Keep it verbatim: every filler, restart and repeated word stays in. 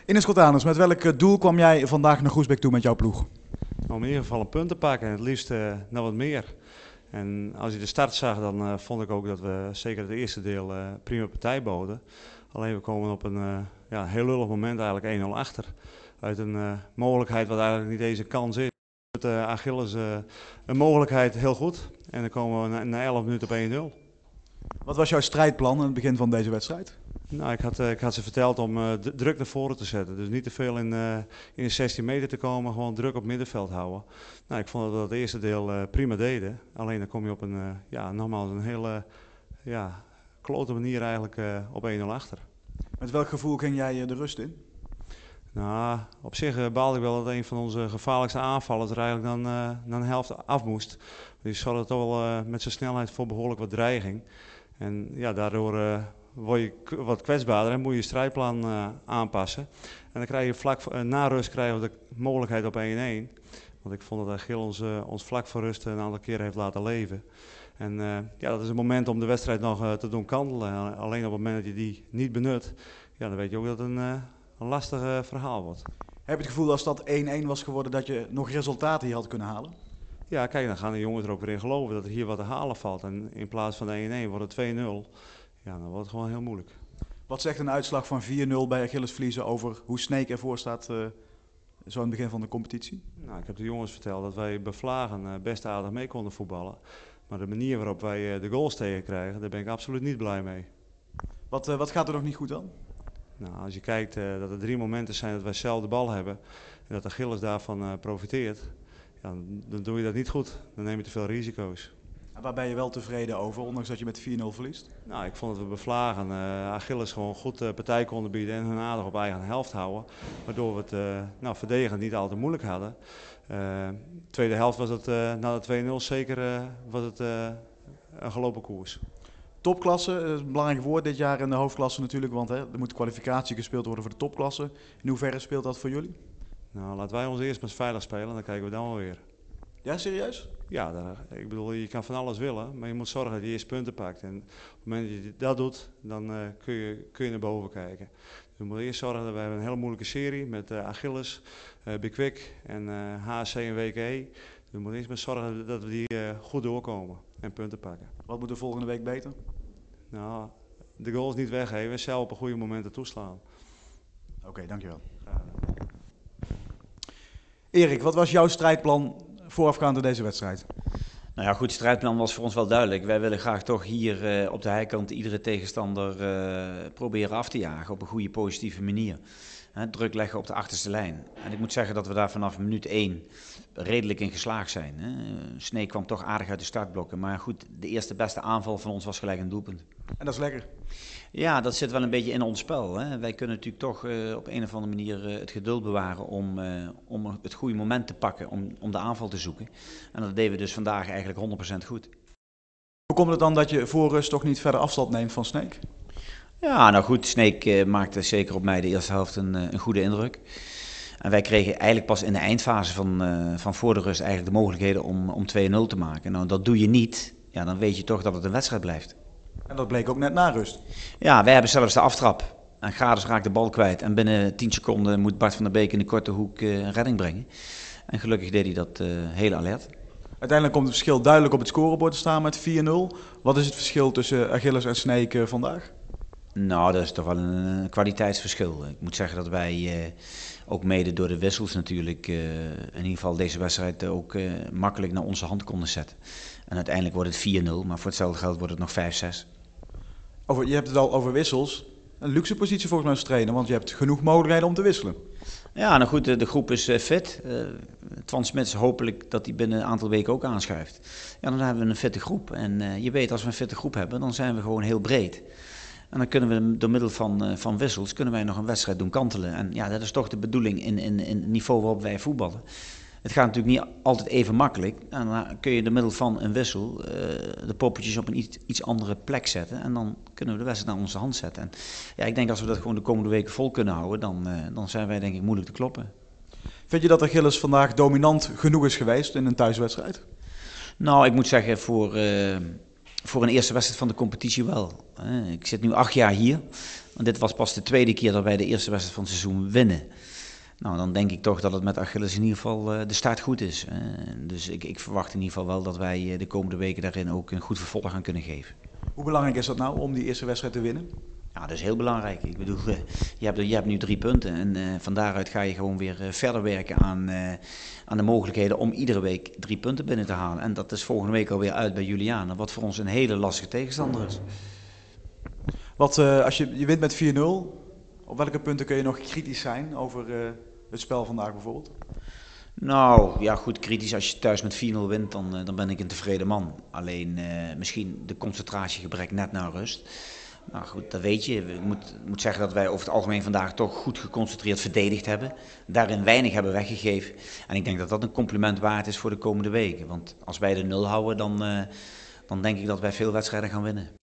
Ines Cortanus, met welk doel kwam jij vandaag naar Groesbeek toe met jouw ploeg? Om in ieder geval een punt te pakken en het liefst uh, nog wat meer. En als je de start zag, dan uh, vond ik ook dat we zeker het eerste deel uh, prima partij boden. Alleen we komen op een uh, ja, heel lullig moment eigenlijk één nul achter. Uit een uh, mogelijkheid wat eigenlijk niet deze kans is. Met uh, Achilles uh, een mogelijkheid heel goed. En dan komen we na, na elf minuten op één nul. Wat was jouw strijdplan aan het begin van deze wedstrijd? Nou, ik had, uh, ik had ze verteld om uh, d- druk naar voren te zetten. Dus niet te veel in, uh, in de zestien meter te komen, gewoon druk op middenveld houden. Nou, ik vond dat we dat eerste deel uh, prima deden. Alleen dan kom je op een, uh, ja, nogmaals een hele ja, klote manier eigenlijk uh, op één nul achter. Met welk gevoel ging jij uh, de rust in? Nou, op zich uh, baalde ik wel dat een van onze gevaarlijkste aanvallers er eigenlijk dan, uh, dan een helft af moest. Die zorgde toch wel uh, met zijn snelheid voor behoorlijk wat dreiging. En ja, daardoor uh, word je k- wat kwetsbaarder en moet je je strijdplan uh, aanpassen. En dan krijg je vlak uh, na rust krijgen we de mogelijkheid op één één. Want ik vond dat Achille ons, uh, ons vlak voor rust een aantal keren heeft laten leven. En uh, ja, dat is een moment om de wedstrijd nog uh, te doen kantelen. En alleen op het moment dat je die niet benut, ja, dan weet je ook dat het een, uh, een lastig uh, verhaal wordt. Heb je het gevoel als dat één één was geworden dat je nog resultaten hier had kunnen halen? Ja, kijk, dan gaan de jongens er ook weer in geloven dat er hier wat te halen valt. En in plaats van één één wordt het twee nul. Ja, dan wordt het gewoon heel moeilijk. Wat zegt een uitslag van vier nul bij Achilles verliezen over hoe Sneek ervoor staat uh, zo aan het begin van de competitie? Nou, ik heb de jongens verteld dat wij bevlagen uh, best aardig mee konden voetballen. Maar de manier waarop wij uh, de goals tegenkrijgen, daar ben ik absoluut niet blij mee. Wat, uh, wat gaat er nog niet goed dan? Nou, als je kijkt uh, dat er drie momenten zijn dat wij zelf de bal hebben en dat Achilles daarvan uh, profiteert, ja, dan, dan doe je dat niet goed. Dan neem je te veel risico's. En waar ben je wel tevreden over, ondanks dat je met vier nul verliest? Nou, ik vond dat we bevlagen. Uh, Achilles gewoon goed uh, partij konden bieden en hun aardig op eigen helft houden. Waardoor we het uh, nou, verdedigend niet al te moeilijk hadden. Uh, tweede helft was het uh, na de twee nul zeker uh, was het, uh, een gelopen koers. Topklasse, dat is een belangrijk woord dit jaar in de hoofdklasse natuurlijk, want hè, er moet kwalificatie gespeeld worden voor de topklasse. In hoeverre speelt dat voor jullie? Nou, laten wij ons eerst maar veilig spelen en dan kijken we dan wel weer. Ja, serieus? Ja, daar, ik bedoel, je kan van alles willen, maar je moet zorgen dat je eerst punten pakt. En op het moment dat je dat doet, dan uh, kun, je, kun je naar boven kijken. Dus we moeten eerst zorgen dat we hebben een hele moeilijke serie met uh, Achilles, uh, Bikwik en uh, H C en W K E. Dus we moeten eerst maar zorgen dat we die uh, goed doorkomen en punten pakken. Wat moet er volgende week beter? Nou, de goals niet weggeven en zelf op een goede momenten toeslaan. Oké, okay, dankjewel. Graag gedaan. Erik, wat was jouw strijdplan voorafgaand aan deze wedstrijd? Nou ja, goed, het strijdplan was voor ons wel duidelijk. Wij willen graag toch hier uh, op de heikant iedere tegenstander uh, proberen af te jagen op een goede, positieve manier. He, druk leggen op de achterste lijn. En ik moet zeggen dat we daar vanaf minuut één redelijk in geslaagd zijn. Hè. Sneek kwam toch aardig uit de startblokken. Maar goed, de eerste beste aanval van ons was gelijk een doelpunt. En dat is lekker. Ja, dat zit wel een beetje in ons spel. Hè. Wij kunnen natuurlijk toch uh, op een of andere manier uh, het geduld bewaren om, uh, om het goede moment te pakken, om, om de aanval te zoeken. En dat deden we dus vandaag eigenlijk honderd procent goed. Hoe komt het dan dat je voor rust toch niet verder afstand neemt van Sneek? Ja, nou goed, Sneek uh, maakte zeker op mij de eerste helft een, uh, een goede indruk. En wij kregen eigenlijk pas in de eindfase van, uh, van voor de rust eigenlijk de mogelijkheden om, om twee nul te maken. Nou, dat doe je niet, ja, dan weet je toch dat het een wedstrijd blijft. En dat bleek ook net na rust. Ja, wij hebben zelfs de aftrap. En Gades raakt de bal kwijt. En binnen tien seconden moet Bart van der Beek in de korte hoek uh, een redding brengen. En gelukkig deed hij dat uh, heel alert. Uiteindelijk komt het verschil duidelijk op het scorebord te staan met vier nul. Wat is het verschil tussen Achilles en Sneek uh, vandaag? Nou, dat is toch wel een, een kwaliteitsverschil. Ik moet zeggen dat wij uh, ook mede door de wissels natuurlijk uh, in ieder geval deze wedstrijd ook uh, makkelijk naar onze hand konden zetten. En uiteindelijk wordt het vier nul, maar voor hetzelfde geld wordt het nog vijf zes. Over, je hebt het al over wissels. Een luxe positie volgens mij als trainer, want je hebt genoeg mogelijkheden om te wisselen. Ja, nou goed, de, de groep is uh, fit. Uh, Twan Smits hopelijk dat hij binnen een aantal weken ook aanschuift. Ja, dan hebben we een fitte groep. En uh, je weet, als we een fitte groep hebben, dan zijn we gewoon heel breed. En dan kunnen we door middel van, uh, van wissels kunnen wij nog een wedstrijd doen kantelen. En ja, dat is toch de bedoeling in, in, in het niveau waarop wij voetballen. Het gaat natuurlijk niet altijd even makkelijk. En dan kun je door middel van een wissel uh, de poppetjes op een iets, iets andere plek zetten. En dan kunnen we de wedstrijd naar onze hand zetten. En ja, ik denk als we dat gewoon de komende weken vol kunnen houden, dan, uh, dan zijn wij denk ik moeilijk te kloppen. Vind je dat Achilles vandaag dominant genoeg is geweest in een thuiswedstrijd? Nou, ik moet zeggen, voor, uh, voor een eerste wedstrijd van de competitie wel. Ik zit nu acht jaar hier. En dit was pas de tweede keer dat wij de eerste wedstrijd van het seizoen winnen. Nou, dan denk ik toch dat het met Achilles in ieder geval de start goed is. Dus ik, ik verwacht in ieder geval wel dat wij de komende weken daarin ook een goed vervolg aan kunnen geven. Hoe belangrijk is dat nou om die eerste wedstrijd te winnen? Ja, dat is heel belangrijk. Ik bedoel, je hebt, je hebt nu drie punten en uh, van daaruit ga je gewoon weer uh, verder werken aan, uh, aan de mogelijkheden om iedere week drie punten binnen te halen. En dat is volgende week alweer uit bij Juliana, wat voor ons een hele lastige tegenstander is. Wat, uh, als je, je wint met vier nul, op welke punten kun je nog kritisch zijn over uh, het spel vandaag bijvoorbeeld? Nou, ja goed, kritisch. Als je thuis met vier nul wint, dan, uh, dan ben ik een tevreden man. Alleen uh, misschien de concentratiegebrek net na rust. Nou goed, dat weet je. Ik moet, moet zeggen dat wij over het algemeen vandaag toch goed geconcentreerd verdedigd hebben. Daarin weinig hebben weggegeven. En ik denk dat dat een compliment waard is voor de komende weken. Want als wij de nul houden, dan, uh, dan denk ik dat wij veel wedstrijden gaan winnen.